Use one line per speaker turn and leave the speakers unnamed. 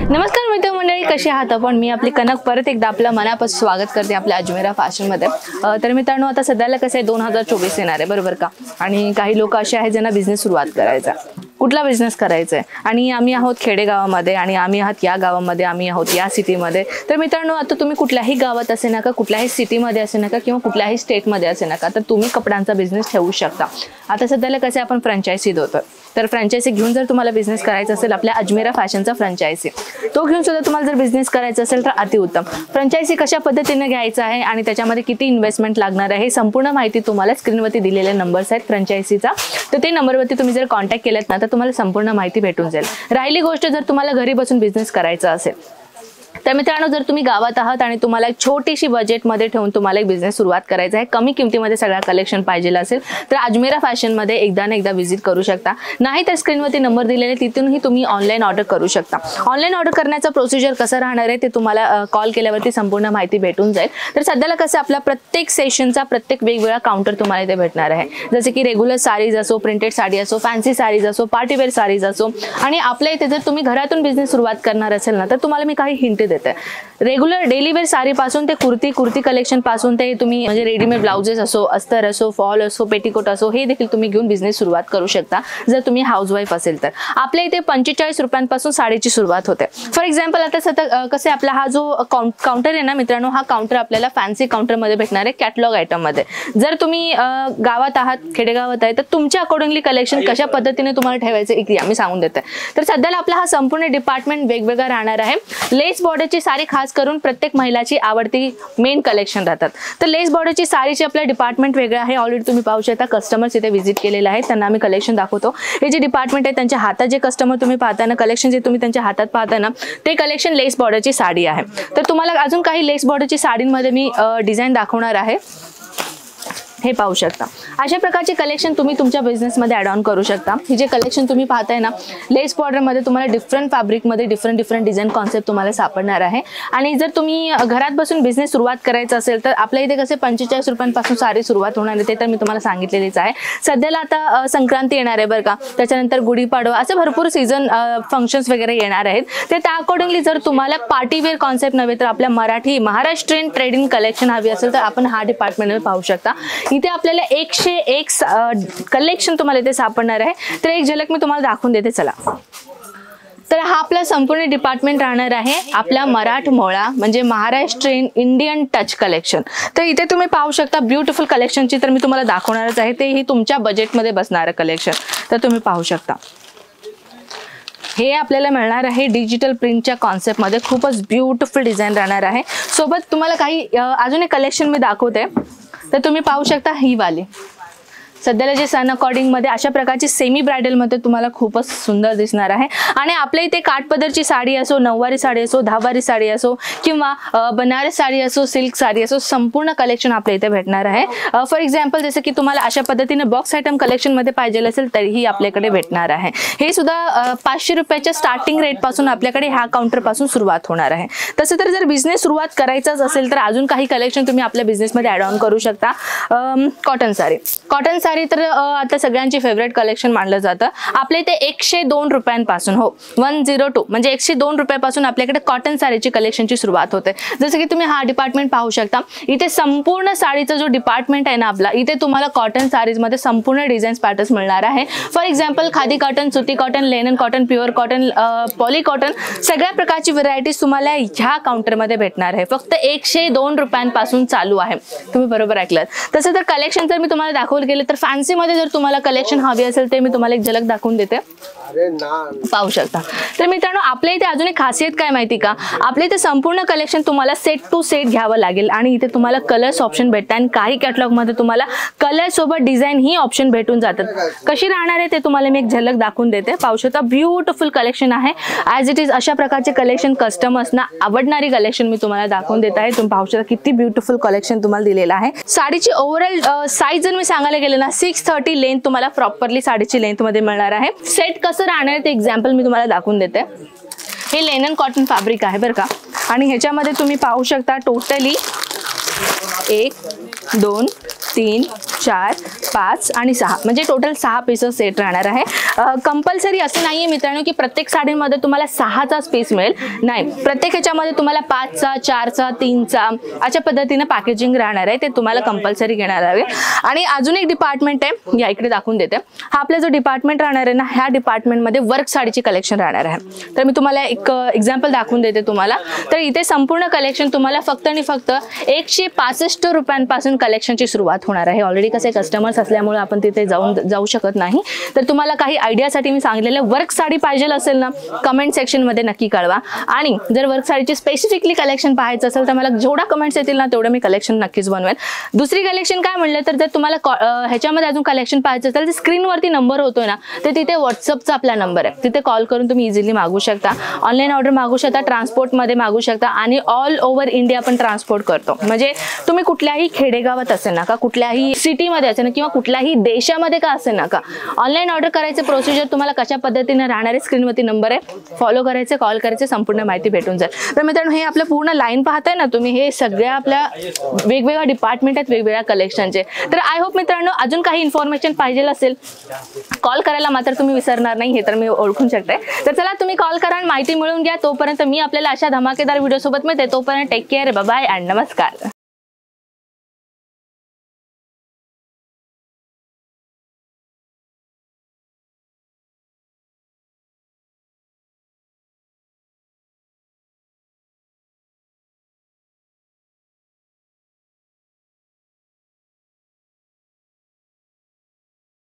नमस्कार मित्रमंडळी, कशी आहात आपण? मी आपली कनक परत एकदा आपलं मनापासून स्वागत करते आपल्या अजमेरा फॅशनमध्ये. तर मित्रांनो, आता सध्याला कसं आहे 2024 येणार आहे, बरोबर का? आणि काही लोक असे आहेत ज्यांना बिझनेस सुरुवात करायचा, कुठला बिझनेस करायचा आहे. आणि आम्ही आहोत खेडेगावामध्ये आणि आम्ही आहात या गावामध्ये, आम्ही आहोत या सिटीमध्ये. तर मित्रांनो, आता तुम्ही कुठल्याही गावात असे नका, कुठल्याही सिटीमध्ये असे नका किंवा कुठल्याही स्टेटमध्ये असे नका, तर तुम्ही कपड्यांचा बिझनेस ठेवू शकता. आता सध्याला कसं आपण फ्रँचायझी देतो, तर फ्रँचायझी घेऊन जर तुम्हाला बिझनेस करायचा असेल, आपल्या अजमेरा फॅशनचा फ्रँचायझी तो घेऊन सुद्धा तुम्हाला जर बिझनेस करायचा असेल तर अतिउत्तम. फ्रँचायझी कशा पद्धतीने घ्यायचा आहे आणि त्याच्यामध्ये किती इन्व्हेस्टमेंट लागणार आहे, संपूर्ण माहिती तुम्हाला स्क्रीनवरती दिलेले नंबर्स आहेत फ्रँचायझीचा. तर ते नंबरवरती तुम्ही जर कॉन्टॅक्ट केलेत ना, तर तुम्हाला संपूर्ण माहिती भेटून जाईल. राहिली गोष्ट, जर तुम्हाला घरी बसून बिझनेस करायचा असेल तर मित्रांनो, जर तुम्ही गावात आहात आणि तुम्हाला एक छोटीशी बजेटमध्ये ठेवून तुम्हाला एक बिझनेस सुरुवात करायचा आहे, कमी किमतीमध्ये सगळा कलेक्शन पाहिजे असेल, तर अजमेरा फॅशनमध्ये एकदा ना एकदा व्हिजिट करू शकता. नाही तर स्क्रीनवरती नंबर दिलेले तिथूनही तुम्ही ऑनलाईन ऑर्डर करू शकता. ऑनलाईन ऑर्डर करण्याचा प्रोसिजर कसं राहणार आहे ते तुम्हाला कॉल केल्यावरती संपूर्ण माहिती भेटून जाईल. तर सध्याला कसं आपल्या प्रत्येक सेशनचा प्रत्येक वेगवेगळा काउंटर तुम्हाला इथे भेटणार आहे. जसे की रेग्युलर साडीज असो, प्रिंटेड साडी असो, फॅन्सी साडीज असो, पार्टीवेअर साडीज असो. आणि आपल्या इथे जर तुम्ही घरातून बिझनेस सुरुवात करणार असेल ना, तर तुम्हाला मी काही हिंट देते. रेग्युलर डेली वेअर साडी पासून ते कुर्ती कलेक्शन पासून ते तुम्ही म्हणजे रेडीमेड ब्लाउजेस असो, अस्तर असो, फॉल असो, पेटीकोट असो, हे देखील तुम्ही घेऊन बिझनेस सुरुवात करू शकता जर तुम्ही हाऊसवाईफ असेल तर. आपल्या इथे 45 रुपयांपासून साडीची सुरुवात होते. फॉर एक्झाम्पल, आता सतत कसं आपला हा जो काउंटर आहे ना मित्रांनो, हा काउंटर आपल्याला फॅन्सी काउंटरमध्ये भेटणार आहे, कॅटलॉग आयटममध्ये. जर तुम्ही गावात आहात, खेडेगावात आहे, तर तुमच्या अकॉर्डिंगली कलेक्शन कशा पद्धतीने तुम्हाला ठेवायचं इकडे आम्ही सांगून देते. तर सध्याला आपला हा संपूर्ण डिपार्टमेंट वेगवेगळा राहणार आहे. लेस बॉर्डरची साडी खास करून प्रत्येक महिलाची आवडती मेन कलेक्शन राहतात. तर लेस बॉर्डरची साडीची आपला डिपार्टमेंट वेगळं आहे. ऑलरेडी तुम्ही पाहू शकता, कस्टमर्स इथे व्हिजिट केलेले आहेत, त्यांना आम्ही कलेक्शन दाखवतो. हे जे डिपार्टमेंट आहे, त्यांच्या हातात जे कस्टमर तुम्ही पाहता ना, कलेक्शन जे तुम्ही त्यांच्या हातात पाहता ना, ते कलेक्शन लेस बॉर्डरची साडी आहे. तर तुम्हाला अजून काही लेस बॉर्डरची साडींमध्ये मी डिझाईन दाखवणार आहे. हे पाहू शकता, अशा प्रकारचे कलेक्शन तुम्ही तुमच्या बिझनेसमध्ये ॲड ऑन करू शकता. हे जे कलेक्शन तुम्ही पाहताय ना, लेस बॉर्डरमध्ये तुम्हाला डिफरंट फॅब्रिकमध्ये डिफरंट डिझाईन कॉन्सेप्ट तुम्हाला सापडणार आहे. आणि जर तुम्ही घरात बसून बिझनेस सुरुवात करायचा असेल तर आपल्या इथे कसे 45 रुपयांपासून साडी सुरुवात होणार आहे, ते तर मी तुम्हाला सांगितलेलीच आहे. सध्याला आता संक्रांती येणार आहे बरं का, त्याच्यानंतर गुढीपाडवा, असं भरपूर सीझन फंक्शन्स वगैरे येणार आहेत. तर त्या अकॉर्डिंगली जर तुम्हाला पार्टीवेअर कॉन्सेप्ट नव्हे तर आपल्या महाराष्ट्रीयन ट्रेडिंग कलेक्शन हवी असेल तर आपण हा डिपार्टमेंटमध्ये पाहू शकता. इथे आपल्याला 101 कलेक्शन तुम्हाला इथे सापडणार आहे. तर एक झलक मी तुम्हाला दाखवून देते, चला. तर हा आपला संपूर्ण डिपार्टमेंट राहणार आहे आपला मराठमोळा म्हणजे महाराष्ट्रीयन इंडियन टच कलेक्शन. तर इथे तुम्ही पाहू शकता ब्युटिफुल कलेक्शनची तर मी तुम्हाला दाखवणारच आहे. तेही तुमच्या बजेटमध्ये बसणारं कलेक्शन. तर तुम्ही पाहू शकता, हे आपल्याला मिळणार आहे डिजिटल प्रिंटच्या कॉन्सेप्टमध्ये. खूपच ब्युटिफुल डिझाईन राहणार आहे. सोबत तुम्हाला काही अजून एक कलेक्शन मी दाखवते. तर तुम्ही पाहू शकता, ही वाली सध्याला जे सन अकॉर्डिंगमध्ये अशा प्रकारची सेमी ब्रायडलमध्ये तुम्हाला खूपच सुंदर दिसणार आहे. आणि आपल्या इथे काठपदरची साडी असो, नऊवारी साडी असो, दहावारी साडी असो किंवा बनारस साडी असो, सिल्क साडी असो, संपूर्ण कलेक्शन आपल्या इथे भेटणार आहे. फॉर एक्झाम्पल, जसं की तुम्हाला अशा पद्धतीने बॉक्स आयटम कलेक्शनमध्ये पाहिजे असेल तरीही आपल्याकडे भेटणार आहे. हे सुद्धा 500 रुपयाच्या स्टार्टिंग रेटपासून आपल्याकडे ह्या काउंटरपासून सुरुवात होणार आहे. तसं तर जर बिझनेस सुरुवात करायचाच असेल तर अजून काही कलेक्शन तुम्ही आपल्या बिझनेसमध्ये ॲड ऑन करू शकता. कॉटन साडी तर आता सगळ्यांची फेवरेट कलेक्शन मानलं जातं. आपल्या इथे 102 रुपयांपासून, हो 102 म्हणजे 102 रुपयापासून आपल्याकडे कॉटन साडीची कलेक्शनची सुरुवात होते. जसं की तुम्ही हा डिपार्टमेंट पाहू शकता. इथे संपूर्ण साडीचा जो डिपार्टमेंट आहे ना आपला, इथे तुम्हाला कॉटन साडीजमध्ये संपूर्ण डिझाईन्स पॅटर्न्स मिळणार आहे. फॉर एक्झाम्पल, खादी कॉटन, सुती cotton, linen cotton, pure cotton, poly cotton, सगळ्या प्रकारची व्हरायटीज तुम्हाला ह्या काउंटरमध्ये भेटणार आहे. फक्त 102 रुपयांपासून चालू आहे. तुम्ही बरोबर ऐकलात. तसं तर कलेक्शन जर मी तुम्हाला दाखवलं गेलं तर फॅन्सीमध्ये जर तुम्हाला कलेक्शन हवी असेल ते मी तुम्हाला एक झलक दाखवून देते, पाहू शकता. तर मित्रांनो, आपल्या इथे अजून एक खासियत काय माहिती का, आपल्या इथे संपूर्ण कलेक्शन तुम्हाला सेट टू सेट घ्यावं लागेल आणि इथे तुम्हाला कलर्स ऑप्शन भेटतात. आणि काही कॅटलॉगमध्ये तुम्हाला कलर सोबत डिझाईन ही ऑप्शन भेटून जातात. कशी राहणार आहे ते तुम्हाला मी एक झलक दाखवून देते, पाहू शकता. ब्युटिफुल कलेक्शन आहे ॲज इट इज. अशा प्रकारचे कलेक्शन कस्टमर्सना आवडणारी कलेक्शन मी तुम्हाला दाखवून देत आहे. तुम्ही पाहू शकता किती ब्युटिफुल कलेक्शन तुम्हाला दिलेलं आहे. साडीची ओव्हरऑल साईज जर मी सांगायला गेले ना, 630 लेंथ तुम्हाला प्रॉपरली साडीची लेंथ मध्ये मिळणार आहे. सेट कसं राहणार ते एक्झाम्पल मी तुम्हाला दाखवून देते. हे लेनन कॉटन फॅब्रिक आहे बरं का. आणि ह्याच्यामध्ये तुम्ही पाहू शकता टोटली 1 2 3 4, 5 आणि 6 म्हणजे टोटल 6 पीसेस सेट राहणार आहे. कंपल्सरी असं नाहीये मित्रांनो की प्रत्येक साडीमध्ये तुम्हाला 6चाच पीस मिळेल. नाही, प्रत्येक ह्याच्यामध्ये तुम्हाला 5चा, 4चा, 3चा अशा पद्धतीने पॅकेजिंग राहणार आहे. ते तुम्हाला कंपल्सरी घेणार आहे. आणि अजून एक डिपार्टमेंट आहे, या इकडे दाखवून देते. हा आपला जो डिपार्टमेंट राहणार आहे ना, ह्या डिपार्टमेंटमध्ये वर्क साडीची कलेक्शन राहणार आहे. तर मी तुम्हाला एक एक्झाम्पल दाखवून देते तुम्हाला. तर इथे संपूर्ण कलेक्शन तुम्हाला फक्त आणि फक्त 165 रुपयांपासून कलेक्शनची सुरुवात होणार आहे. ऑलरेडी कसे कस्टमर्स असल्यामुळे आपण तिथे जाऊ शकत नाही. तर तुम्हाला काही आयडियासाठी मी सांगितलेलं वर्क साडी पाहिजे असेल ना, कमेंट सेक्शनमध्ये नक्की कळवा. आणि जर वर्क साडीची स्पेसिफिकली कलेक्शन पाहायचं असेल तर मला जेवढा कमेंट्स येतील ना तेवढं मी कलेक्शन नक्कीच बनवेल. दुसरी कलेक्शन काय म्हणलं तर जर तुम्हाला ह्याच्यामध्ये अजून कलेक्शन पाहायचं असेल तर स्क्रीनवरती नंबर होतोय ना, तर तिथे व्हॉट्सअपचा आपला नंबर आहे. तिथे कॉल करून तुम्ही इझिली मागू शकता. ऑनलाईन ऑर्डर मागू शकता, ट्रान्सपोर्टमध्ये मागू शकता आणि ऑल ओव्हर इंडिया आपण ट्रान्सपोर्ट करतो. म्हणजे तुम्ही कुठल्याही खेडेगावात असेल ना का, कुठल्याही सिटीमध्ये असेल ना किंवा कुठल्याही देशामध्ये का असेल ना का, ऑनलाईन ऑर्डर करायचं प्रोसिजर तुम्हाला कशा पद्धतीने राहणार आहे, स्क्रीनवरती नंबर आहे, फॉलो करायचे, कॉल करायचे, संपूर्ण माहिती भेटून जाईल. तर मित्रांनो, हे आपलं पूर्ण लाईन पाहताय ना तुम्ही, हे सगळ्या आपल्या वेगवेगळ्या डिपार्टमेंट आहेत, वेगवेगळ्या कलेक्शनचे. तर आय होप मित्रांनो अजून काही इन्फॉर्मेशन पाहिजे असेल कॉल करायला मात्र तुम्ही विसरणार नाही, हे तर मी ओळखून शकते. तर चला तुम्ही कॉल करा आणि माहिती मिळवून घ्या. तोपर्यंत मी आपल्याला अशा धमाकेदार व्हिडिओ सोबत मिळते. तोपर्यंत take care, bye bye and नमस्कार.